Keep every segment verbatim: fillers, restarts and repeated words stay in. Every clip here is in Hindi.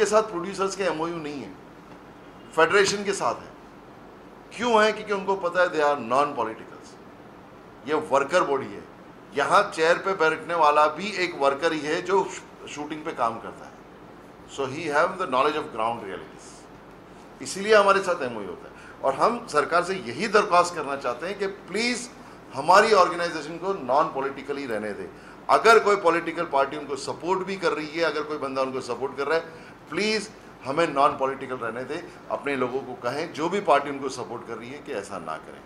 उनके साथ प्रोड्यूसर्स के एमओयू नहीं है, फेडरेशन के साथ है। क्यों है? क्योंकि उनको पता है दे आर नॉन पॉलिटिकल्स, ये वर्कर बॉडी है। यहाँ चेयर पे बैठने वाला भी एक वर्कर ही है जो शूटिंग पे काम करता है। So he have the knowledge of ground realities, इसीलिए हमारे साथ एमओयू होता है। और हम सरकार से यही दरख्वास्त करना चाहते हैं कि प्लीज़ हमारी ऑर्गेनाइजेशन को नॉन पॉलिटिकली रहने दें। अगर कोई पॉलिटिकल पार्टी उनको सपोर्ट भी कर रही है, अगर कोई बंदा उनको सपोर्ट कर रहा है, प्लीज़ हमें नॉन पॉलिटिकल रहने दें। अपने लोगों को कहें जो भी पार्टी उनको सपोर्ट कर रही है कि ऐसा ना करें।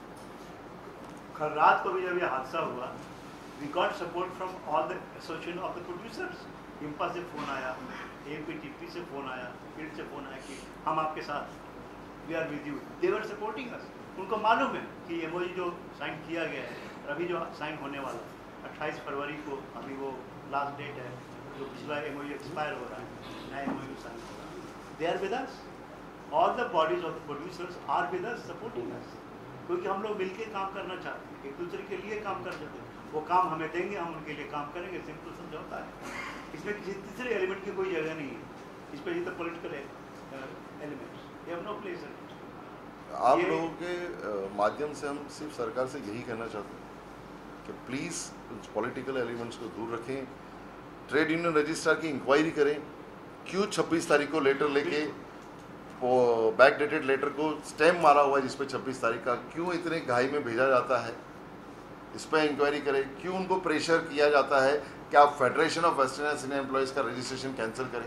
कल रात को भी जब ये हादसा हुआ, we got support from all the association of the producers. IMPPA से फ़ोन आया, एपीटीपी से फ़ोन आया, फील्ड से फ़ोन आया कि हम आपके साथ, we are with you. They were supporting us. उनको मालूम है कि एमओयू जो साइन किया गया है, अभी जो साइन होने वाला है अट्ठाईस फरवरी को, अभी वो लास्ट डेट है, जो पिछला एमओयू एक्सपायर हो रहा है, नया एमओयू साइन हो रहा है। They are with us, all the bodies of the producers are with us, supporting us. क्योंकि हम लोग मिलकर काम करना चाहते हैं, एक दूसरे के लिए काम कर सकते हैं। वो काम हमें देंगे, हम उनके लिए काम करेंगे, सिंपल समझौता है। इसमें किसी तीसरे एलिमेंट की कोई जगह नहीं है। इस पर ये तो political elements, they have no place in it. आप लोगों के माध्यम से हम सिर्फ सरकार से यही कहना चाहते हैं कि प्लीज़ कुछ पॉलिटिकल एलिमेंट्स को दूर रखें। ट्रेड यूनियन रजिस्ट्रार की इंक्वायरी करें, क्यों छब्बीस तारीख को लेटर लेके वो बैक डेटेड लेटर को स्टैम्प मारा हुआ है जिस पे छब्बीस तारीख का, क्यों इतने घाई में भेजा जाता है, इस पर इंक्वायरी करें। क्यों उनको प्रेशर किया जाता है कि आप federation of western cinema employees का रजिस्ट्रेशन कैंसिल करें।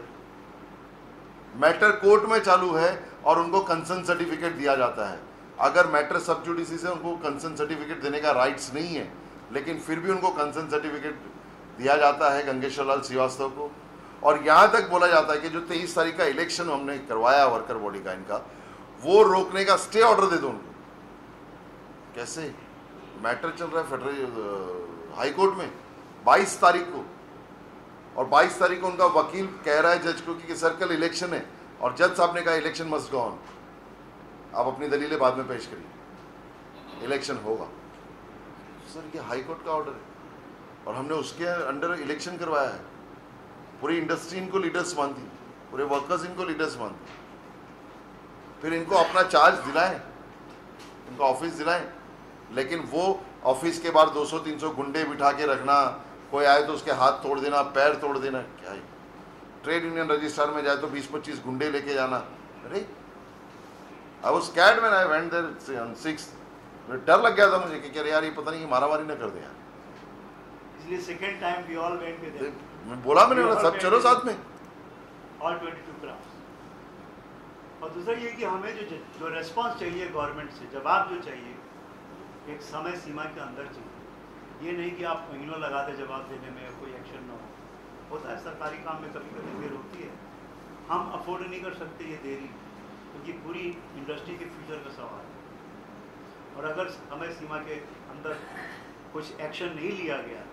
मैटर कोर्ट में चालू है और उनको कंसर्न सर्टिफिकेट दिया जाता है। अगर मैटर सब जुडिस है, उनको कंसर्न सर्टिफिकेट देने का राइट्स नहीं है, लेकिन फिर भी उनको कंसर्न सर्टिफिकेट दिया जाता है गंगेश्वर लाल श्रीवास्तव को। और यहाँ तक बोला जाता है कि जो तेईस तारीख का इलेक्शन हमने करवाया वर्कर बॉडी का इनका, वो रोकने का स्टे ऑर्डर दे दो उनको। कैसे? मैटर चल रहा है फेडरल हाई कोर्ट में बाईस तारीख को, और बाईस तारीख को उनका वकील कह रहा है जज को कि सर्कल इलेक्शन है, और जज साहब ने कहा इलेक्शन मस्ट गो ऑन, आप अपनी दलीलें बाद में पेश करिए, इलेक्शन होगा। सर ये हाई कोर्ट का ऑर्डर है और हमने उसके अंडर इलेक्शन करवाया है। पूरी इंडस्ट्री इनको लीडर्स मानती, पूरे वर्कर्स इनको लीडर्स मानती। फिर इनको अपना चार्ज दिलाएं, इनको ऑफिस दिलाएं, लेकिन वो ऑफिस के बाहर दो सौ तीन सौ गुंडे बिठा के रखना, कोई आए तो उसके हाथ तोड़ देना, पैर तोड़ देना, क्या है? ट्रेड यूनियन रजिस्ट्रार में जाए तो बीस पच्चीस गुंडे लेके जाना। अरे I was scared when I went there on sixth. डर लग गया था मुझे कि अरे यार ये पता नहीं मारामारी ना कर दे यार। इसलिए second time we all went with them. मैं बोला, मैंने बोला सब चलो साथ में, ऑल बाईस क्राफ्ट्स। और दूसरा ये कि हमें जो जो रेस्पॉन्स चाहिए गवर्नमेंट से, जवाब जो चाहिए, एक समय सीमा के अंदर चाहिए। ये नहीं कि आप महीनों लगा दे जवाब देने में, कोई एक्शन ना हो। होता है सरकारी काम में कभी कभी देर होती है, हम अफोर्ड नहीं कर सकते ये देरी, क्योंकि तो पूरी इंडस्ट्री के फ्यूचर का सवाल है। और अगर समय सीमा के अंदर कुछ एक्शन नहीं लिया गया,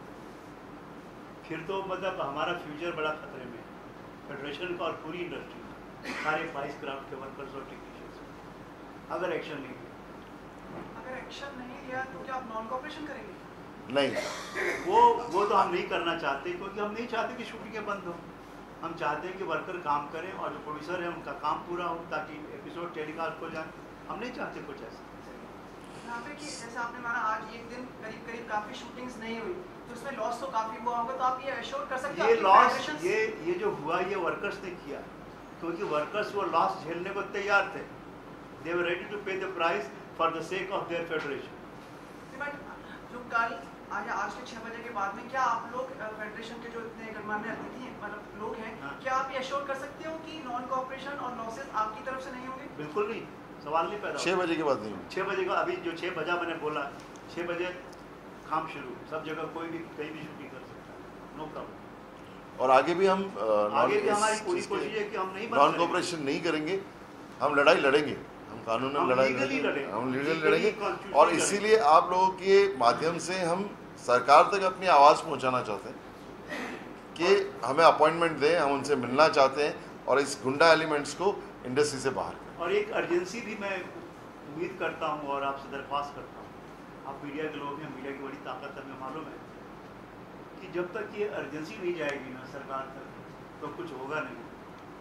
फिर तो मतलब हमारा फ्यूचर बड़ा खतरे में है, फेडरेशन का और पूरी इंडस्ट्री, सारे बाईस क्राफ्ट के वर्कर्स और टेक्नीशियंस, अगर एक्शन नहीं लिया। अगर एक्शन नहीं लिया तो क्या आप नॉन कॉपरेशन करेंगे? नहीं, वो वो तो हम नहीं करना चाहते, क्योंकि हम नहीं चाहते कि शूटिंगें बंद हो। हम चाहते हैं कि वर्कर काम करें और जो प्रोड्यूसर है उनका काम पूरा हो, ताकि एपिसोड टेलीकास्ट हो जाए। हम नहीं चाहते कुछ ऐसा। यहाँ पे कि जैसे आपने माना आज एक दिन करीब करीब काफी शूटिंग्स नहीं हुई, तो उसमें लॉस तो काफी हुआ होगा, तो आप ये एश्योर कर सकते हैं ये लॉस, ये ये जो हुआ ये वर्कर्स ने किया, क्योंकि वर्कर्स वो लॉस झेलने को तैयार थे। They were ready to pay the price for the sake of their federation. But जो कल आज आज के छह बजे के बाद में क्या आप लोग फेडरेशन के जो इतने गणमान्य अतिथि मतलब लोग हैं, हाँ। क्या आप ये एश्योर कर सकते हो कि नॉन कॉपरेशन और लॉसेस आपकी तरफ से नहीं होंगे? बिल्कुल नहीं, सवाल नहीं पैदा। छः बजे के बाद नहीं, छः बजे का अभी जो छः बजा मैंने बोला, छः बजे काम शुरू, सब जगह कोई भी कहीं भी शूटिंग कर सकता है, नो प्रॉब्लम। और आगे भी हम आगे भी हमारी पूरी कोशिश है कि हम नहीं नॉन कॉपरेशन नहीं करेंगे, हम लड़ाई लड़ेंगे, हम कानून में लड़ाई लड़ेंगे, हम लीगल लड़ेंगे। और इसीलिए आप लोगों के माध्यम से हम सरकार तक अपनी आवाज़ पहुंचाना चाहते हैं कि हमें अपॉइंटमेंट दें, हम उनसे मिलना चाहते हैं और इस गुंडा एलिमेंट्स को इंडस्ट्री से बाहर करें। और एक अर्जेंसी भी मैं उम्मीद करता हूँ और आपसे दरख्वास्त करता हूँ, आप मीडिया के लोग हैं, मीडिया की बड़ी ताकत हमें मालूम है कि जब तक ये अर्जेंसी नहीं जाएगी ना सरकार तक, तो कुछ होगा नहीं।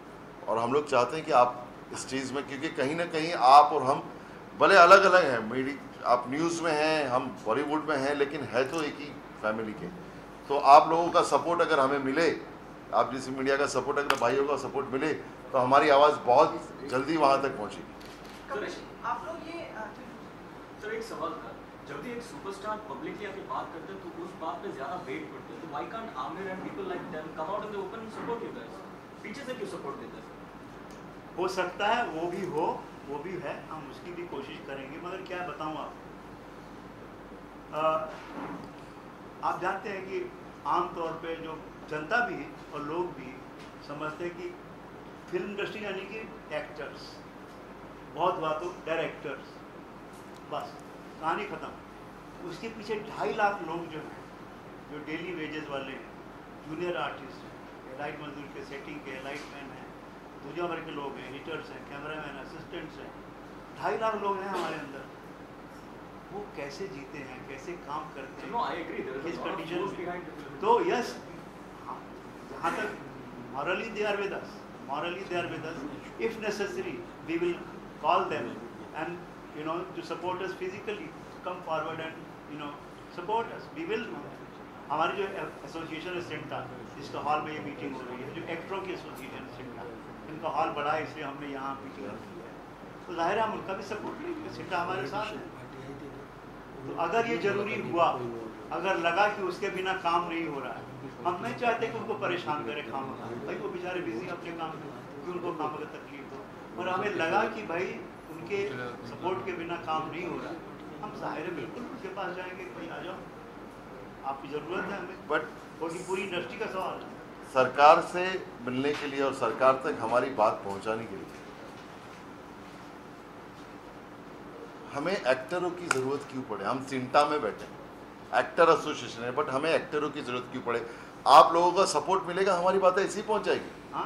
और हम लोग चाहते हैं कि आप इस चीज़ में, क्योंकि कहीं ना कहीं आप और हम भले अलग अलग हैं, मीडिया आप न्यूज़ में हैं, हम बॉलीवुड में हैं, लेकिन है तो एक ही फैमिली के। तो आप लोगों का सपोर्ट अगर हमें मिले, आप जैसे मीडिया का सपोर्ट अगर भाइयों का सपोर्ट मिले, तो हमारी आवाज़ बहुत जल्दी वहाँ तक पहुँचेगी। आप लोग ये सर एक सवाल था, जब भी एक सुपरस्टार पब्लिकली आके बात करते हैं तो उस बात पे ज्यादा वेट पड़ता है, तो why can't Aamir and people like them come out in the open and support you guys? पीछे से क्यों सपोर्ट देते हैं? हो सकता है वो भी हो, वो भी है, हम उसकी भी कोशिश करेंगे, मगर क्या बताऊं आप आ, आप जानते हैं कि आम तौर पे जो जनता भी और लोग भी समझते हैं कि फिल्म इंडस्ट्री यानी कि एक्टर्स, बहुत हुआ तो डायरेक्टर्स, बस कहानी ख़त्म। उसके पीछे ढाई लाख लोग जो हैं, जो डेली वेजेस वाले हैं, जूनियर आर्टिस्ट हैं, लाइट मजदूर के, सेटिंग के, लाइट मैन हैं, दुनिया भर के लोग हैं, एडिटर्स हैं, कैमरामैन, असिस्टेंट्स हैं, ढाई लाख लोग हैं हमारे अंदर। वो कैसे जीते हैं, कैसे काम करते हैं, No, I agree. There is किस a lot of condition force में? behind the film. तो यस, जहाँ तक morally they are with us, morally they are with us, if necessary we will call them and you know to support us physically, come forward and you know support us, we will. हमारी जो एसोसिएशन है सिंटा, जिसका हॉल में ये मीटिंग हो रही है, जो एक्टरों की एसोसिएशन है सिंटा, इनका हॉल बड़ा है, इसलिए हमने यहाँ मीटिंग रखी है, तो जाहिर है हम उनका भी सपोर्ट लेंगे, सिंटा हमारे साथ है। तो अगर ये जरूरी हुआ, अगर लगा कि उसके बिना काम नहीं हो रहा है, हम नहीं चाहते कि उनको परेशान करें काम का, भाई वो बेचारे बिजी अपने काम में, कि उनको काम का तकलीफ हो, और हमें लगा कि भाई उनके सपोर्ट के बिना काम नहीं हो रहा है, हम जाहिर है बिल्कुल उनके पास जाएंगे कि भाई आ जाओ, आपकी ज़रूरत है हमें, बट और की पूरी इंडस्ट्री का सवाल है। सरकार से मिलने के लिए और सरकार तक हमारी बात पहुंचाने के लिए हमें एक्टरों की ज़रूरत क्यों पड़े? हम सिंटा में बैठे, एक्टर एसोसिएशन है, बट हमें एक्टरों की ज़रूरत क्यों पड़े? आप लोगों का सपोर्ट मिलेगा, हमारी बातें ऐसी पहुंच जाएगी। हाँ,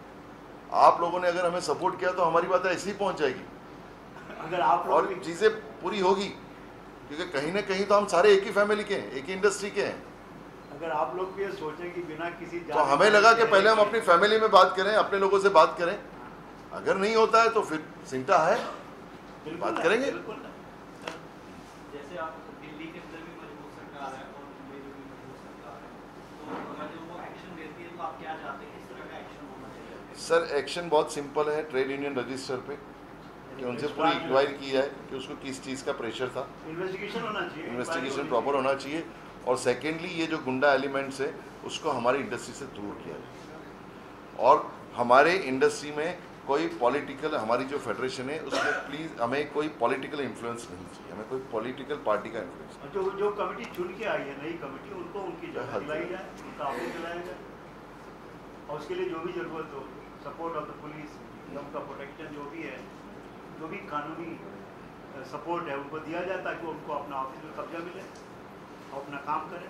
आप लोगों ने अगर हमें सपोर्ट किया तो हमारी बातें ऐसी पहुंच जाएगी अगर आप लोग और भी- चीज़ें पूरी होगी, क्योंकि कहीं ना कहीं तो हम सारे एक ही फैमिली के हैं, एक ही इंडस्ट्री के हैं। अगर आप लोग भी ये सोचें कि बिना किसी तो हमें लगा कि पहले हम अपनी फैमिली में बात करें, अपने लोगों से बात करें, अगर नहीं होता है तो फिर सिंटा है, बिल्कुल बात है, करेंगे। बिल्कुल है। जैसे आप दिल्ली के अंदर भी मजबूत सरकार है और मुंबई में भी मजबूत सरकार है, तो अगर जो वो एक्शन लेती है तो आप क्या चाहते हैं, किस तरह का एक्शन होना चाहिए? सर एक्शन बहुत सिंपल है, ट्रेड यूनियन रजिस्टर पे कि उनसे पूरी इंक्वायरी की जाए कि उसको किस चीज़ का प्रेशर था, इन्वेस्टिगेशन होना चाहिए, इन्वेस्टिगेशन प्रॉपर होना चाहिए, और सेकेंडली ये जो गुंडा एलिमेंट्स है उसको हमारी इंडस्ट्री से दूर किया जाए, और हमारे इंडस्ट्री में कोई पॉलिटिकल, हमारी जो फेडरेशन है उसमें प्लीज़ हमें कोई पॉलिटिकल इन्फ्लुएंस नहीं चाहिए, हमें कोई पॉलिटिकल पार्टी का इन्फ्लुएंस। और जो जो कमेटी चुन के आई है, नई कमेटी, उनको उनकी जगह हाँ। दिलाई जाए, उनका ऑफिस दिलाया जाए, और उसके लिए जो भी ज़रूरत हो, सपोर्ट ऑफ द पुलिस, उनका प्रोटेक्शन जो भी है, जो भी कानूनी सपोर्ट है उनको दिया जाए, ताकि उनको अपना ऑफिस में कब्जा मिले और अपना काम करें।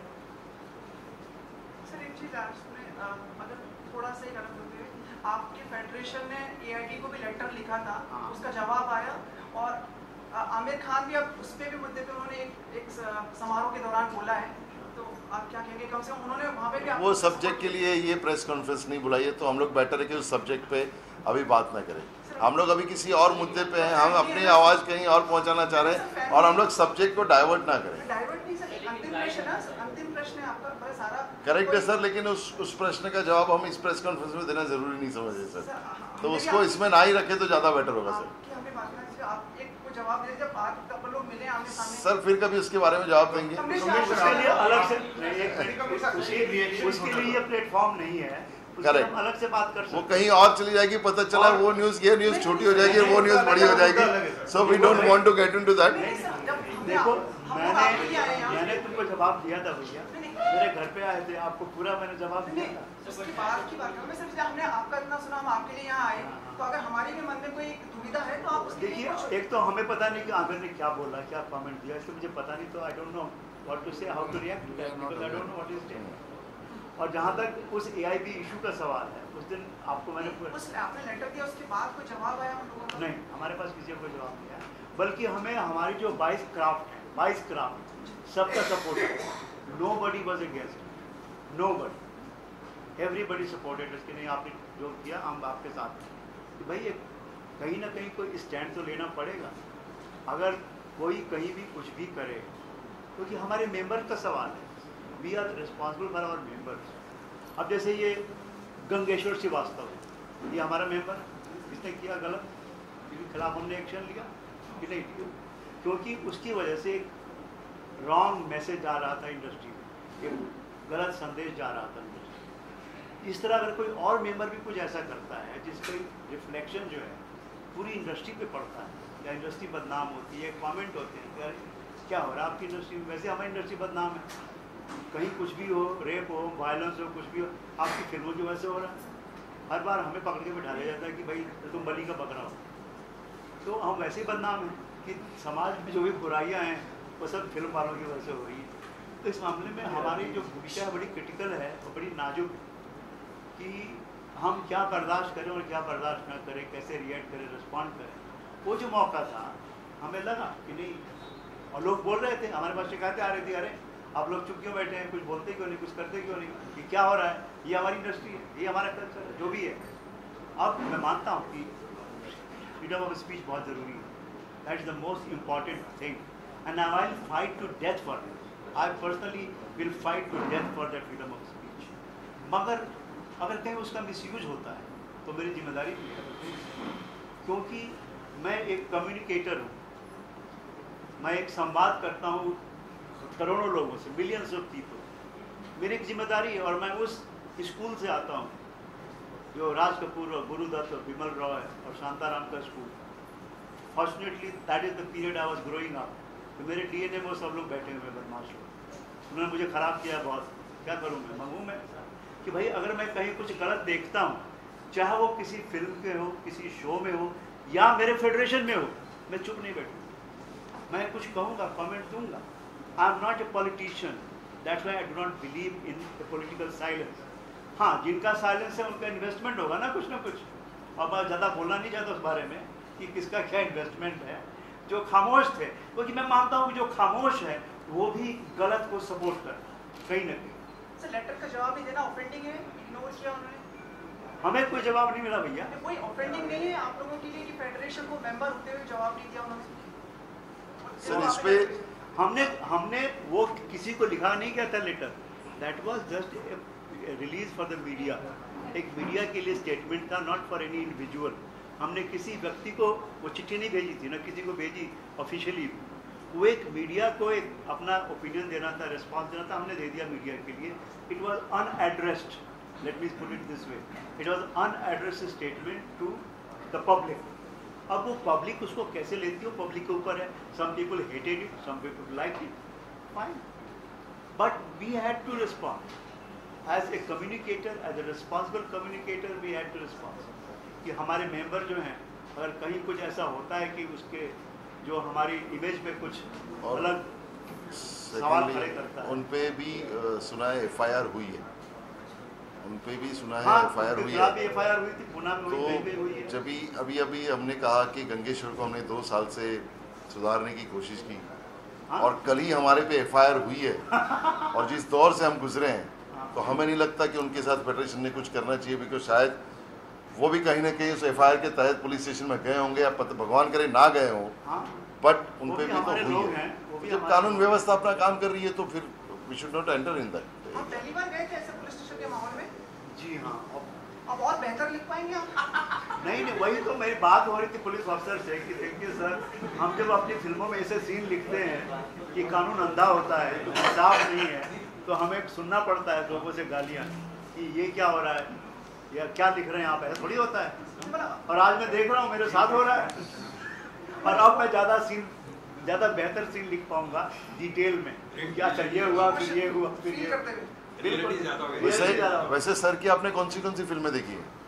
सर एक चीज़ आज सुने, अ, अगर थोड़ा सा ही गलत होते हुए, आपके फेडरेशन ने एआईडी को भी लेटर लिखा था, हाँ। उसका जवाब आया, और अ, आमिर खान भी अब उस पर भी मुद्दे पे उन्होंने एक एक स- समारोह के दौरान बोला है, तो आप क्या कहेंगे? कम से कम उन्होंने वहाँ पे भी आपको वो support सब्जेक्ट के लिए ये प्रेस कॉन्फ्रेंस नहीं बुलाई है, तो हम लोग बेटर है कि उस सब्जेक्ट पे अभी बात ना करें। हम लोग अभी किसी और मुद्दे पे हैं, हम अपनी आवाज़ कहीं और पहुंचाना चाह रहे हैं, और हम लोग सब्जेक्ट को डाइवर्ट ना करें। डाइवर्ट नहीं सर, अंतिम प्रश्न है, अंतिम प्रश्न है आपका, बड़ा सारा करेक्ट है सर, लेकिन उस उस प्रश्न का जवाब हम इस प्रेस कॉन्फ्रेंस में देना जरूरी नहीं समझे सर, सर, हाँ, तो हमने उसको भी इसमें ना ही रखे तो ज़्यादा बेटर होगा सर। आपकी हमें बात करना चाहिए, आप एक को जवाब दे, जब आप कपल लोग मिले आमने सामने, सर फिर कभी उसके बारे में जवाब देंगे। हमने उसके लिए अलग से नहीं, एक मिनट, उसके उसके लिए ये प्लेटफॉर्म नहीं है, उसके लिए Correct. हम अलग से बात कर वो सकते हैं। कहीं और चली जाएगी, पता चला वो न्यूज़, ये न्यूज़ छोटी हो जाएगी, वो न्यूज़ बड़ी हो जाएगी, so we don't want to get into that. नहीं सर, जब हमने देखो, आप- हम लोग आपके लिए आए हैं मैंने यहाँ। मैंने तुमको जवाब दिया था भैया, नहीं, नहीं। मेरे घर पे आए थे, आपको पूरा मैंने जवाब दिया नहीं, था। उसकी बात की बात करूं मैं, सिर्फ हमने आपका इतना सुना, हम आपके लिए यहाँ आए, तो अगर हमारे भी मन में कोई दुविधा है तो आप उसके लिए देखिए, कुछ- एक तो हमें पता नहीं कि आमिर ने क्या बोला, क्या कमेंट दिया, इसलिए मुझे पता नहीं, तो I don't know what to say, how to react to that, because I don't know what is there. और जहाँ तक उस एआईबी इशू का सवाल है, उस दिन आपको मैंने पूरा- उस आपने लेटर दिया, उसके बाद कोई जवाब आया उन लोगों का? नहीं, हमारे पास किसी को जवाब नहीं आया, बल्कि हमें हमारी जो बाईस क्राफ्ट है, बाईस क्राफ्ट सबका सपोर्ट है, nobody was against, nobody, everybody supported, इसके नहीं आपने जो किया हम आपके साथ हैं कि भाई ये कहीं ना कहीं कोई स्टैंड तो लेना पड़ेगा। अगर कोई कहीं भी कुछ भी करे, क्योंकि तो हमारे मेंबर का सवाल है, we are responsible for our members. अब जैसे ये गंगेश्वर श्रीवास्तव, ये हमारा मेंबर है, इसने किया गलत, इसके खिलाफ हमने एक्शन लिया कि नहीं लिया, क्योंकि उसकी वजह से एक रॉन्ग मैसेज जा रहा था इंडस्ट्री में, एक गलत संदेश जा रहा था इंडस्ट्री। इस तरह अगर कोई और मेंबर भी कुछ ऐसा करता है जिसका रिफ्लेक्शन जो है पूरी इंडस्ट्री पे पड़ता है, या इंडस्ट्री बदनाम होती है, कमेंट होते हैं कि अरे क्या हो रहा है आपकी इंडस्ट्री में, वैसे हमारी इंडस्ट्री बदनाम है, कहीं कुछ भी हो, रेप हो, वायलेंस हो, कुछ भी हो, आपकी फिल्मों की वजह से हो रहा है। हर बार हमें पकड़ के बिठा दिया जाता है कि भाई तुम बलि का बकरा हो। तो हम वैसे ही बदनाम हैं कि समाज में जो भी बुराइयाँ हैं वो सब फिल्म वालों की वजह से हो रही है। तो इस मामले में हमारी जो भूमिका है बड़ी क्रिटिकल है और बड़ी नाजुक है कि हम क्या बर्दाश्त करें और क्या बर्दाश्त ना करें, कैसे रिएक्ट करें, रिस्पॉन्ड करें। वो जो मौका था हमें लगा कि नहीं, और लोग बोल रहे थे, हमारे पास शिकायतें आ रही थी, अरे आप लोग चुप क्यों बैठे हैं, कुछ बोलते क्यों नहीं, कुछ करते क्यों नहीं, कि क्या हो रहा है, ये हमारी इंडस्ट्री है, ये हमारा कल्चर है, जो भी है। अब मैं मानता हूँ कि फ्रीडम ऑफ स्पीच बहुत ज़रूरी है, that is the most important thing, and I will fight to death for it. I personally will fight to death for that freedom of speech. मगर अगर कहीं उसका मिसयूज होता है तो मेरी जिम्मेदारी भी है, क्योंकि मैं एक कम्युनिकेटर हूँ, मैं एक संवाद करता हूँ करोड़ों लोगों से, मिलियंस ऑफ पीपल। मेरी एक जिम्मेदारी है, और मैं उस स्कूल से आता हूँ जो राज कपूर और गुरुदत्त और विमल रॉय और शांताराम का school. Fortunately that is the period I was growing up. तो मेरे डीएनए में वो सब लोग बैठे हुए बदमाश लोग, उन्होंने मुझे ख़राब किया बहुत। क्या करूँ मैं, मंगू मैं कि भाई अगर मैं कहीं कुछ गलत देखता हूँ, चाहे वो किसी फिल्म के हो, किसी शो में हो, या मेरे फेडरेशन में हो, मैं चुप नहीं बैठूँ, मैं कुछ कहूँगा, कमेंट दूंगा। I am not a politician, that's why I do not believe in a political silence. हाँ, जिनका साइलेंस है उनका इन्वेस्टमेंट होगा ना कुछ ना कुछ, और मैं ज़्यादा बोलना नहीं चाहता उस बारे में कि किसका क्या इन्वेस्टमेंट है। जो खामोश थे, क्योंकि मैं मानता हूँ कि जो खामोश है वो भी गलत को सपोर्ट करता है कहीं ना कहीं। सर लेटर का जवाब नहीं देना ऑफेंडिंग है, इग्नोर किया उन्होंने? हमें कोई जवाब नहीं मिला भैया। कोई ऑफेंडिंग नहीं है आप लोगों के लिए कि फेडरेशन को मेंबर होते हुए जवाब नहीं दिया उन्होंने? सर इस पे हमने हमने वो किसी को लिखा नहीं किया था letter, that was just release for the media, एक मीडिया के लिए स्टेटमेंट था, नॉट फॉर एनी इंडिविजुअल। हमने किसी व्यक्ति को वो चिट्ठी नहीं भेजी थी, ना किसी को भेजी ऑफिशियली। वो एक मीडिया को एक अपना ओपिनियन देना था, रिस्पॉन्स देना था, हमने दे दिया मीडिया के लिए। It was unaddressed, let me put it this way, it was unaddressed statement to the public. अब वो पब्लिक उसको कैसे लेती हो, पब्लिक के ऊपर है। Some people hated it, some people like it, fine, but we had to respond as a communicator, as a responsible communicator we had to respond कि हमारे मेंबर जो हैं, अगर कहीं कुछ ऐसा होता है कि उसके जो हमारी इमेज पे कुछ अलग सवाल खड़े करता है, उन पे भी आ, सुना है एफ आई आर हुई है, उन पे भी सुना है हाँ, एफ आई आर हुई है, है। एफ आई आर हुई थी, पुणे में हुई, कहीं पे हुई है। तो जब भी अभी अभी हमने कहा कि गंगेश्वर को हमने दो साल से सुधारने की कोशिश की, हाँ? और कल ही हमारे पे एफ आई आर हुई है, और जिस दौर से हम गुजरे हैं, तो हमें नहीं लगता कि उनके साथ फेडरेशन ने कुछ करना चाहिए, बिकॉज शायद वो भी कहीं ना कहीं उस एफ आई आर के तहत पुलिस स्टेशन में गए होंगे, या भगवान करे ना गए हों, हाँ? बट उन पे भी भी तो हमारे हुई लोग है। हैं, वो भी जब हमारे कानून लोग व्यवस्था अपना काम कर रही है तो फिर we should not enter in that. आप पहली बार गए थे ऐसे पुलिस स्टेशन के माहौल में? जी हाँ। अब अब और बेहतर लिख पाएंगे आप? नहीं नहीं, वही तो मेरी बात हो रही थी पुलिस अफसर से कि देखिए सर, हम जब अपनी फिल्मों में ऐसे सीन लिखते हैं कि कानून अंधा होता है, तो इंसाफ नहीं है, तो हमें सुनना पड़ता है लोगों से गालियाँ कि ये क्या हो रहा है, या क्या लिख रहे हैं आप, ऐसा थोड़ी होता है। और आज मैं देख रहा हूँ मेरे साथ हो रहा है, और अब मैं ज़्यादा सीन, ज़्यादा बेहतर सीन लिख पाऊंगा डिटेल में, क्या अच्छा ये हुआ, फिर ये हुआ, फिर ये। बिल्कुल। वैसे वैसे सर की आपने कौन सी कौन सी फिल्में देखी है?